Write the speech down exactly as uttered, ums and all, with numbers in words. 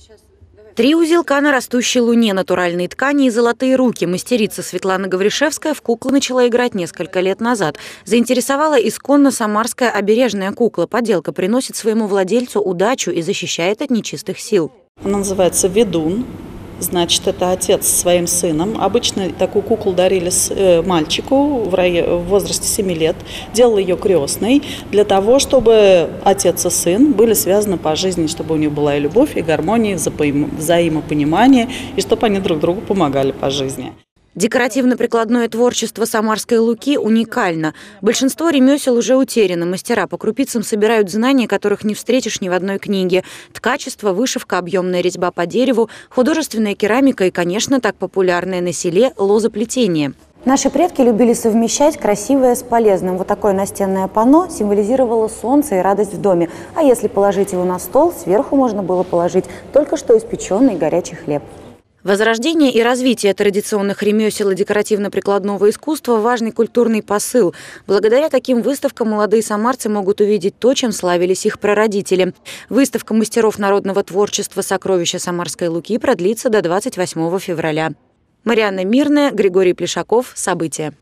Три узелка на растущей луне, натуральные ткани и золотые руки. Мастерица Светлана Гавришевская в куклы начала играть несколько лет назад. Заинтересовала исконно самарская обережная кукла. Поделка приносит своему владельцу удачу и защищает от нечистых сил. Она называется «Ведун». Значит, это отец со своим сыном. Обычно такую куклу дарили мальчику в, районе, в возрасте семи лет. Делал ее крестной для того, чтобы отец и сын были связаны по жизни, чтобы у них была и любовь, и гармония, и взаимопонимание, и чтобы они друг другу помогали по жизни. Декоративно-прикладное творчество самарской Луки уникально. Большинство ремесел уже утеряно. Мастера по крупицам собирают знания, которых не встретишь ни в одной книге. Ткачество, вышивка, объемная резьба по дереву, художественная керамика и, конечно, так популярное на селе лозоплетение. Наши предки любили совмещать красивое с полезным. Вот такое настенное панно символизировало солнце и радость в доме. А если положить его на стол, сверху можно было положить только что испеченный горячий хлеб. Возрождение и развитие традиционных ремесел и декоративно-прикладного искусства – важный культурный посыл. Благодаря таким выставкам молодые самарцы могут увидеть то, чем славились их прародители. Выставка мастеров народного творчества «Сокровища Самарской Луки» продлится до двадцать восьмого февраля. Марианна Мирная, Григорий Плешаков. События.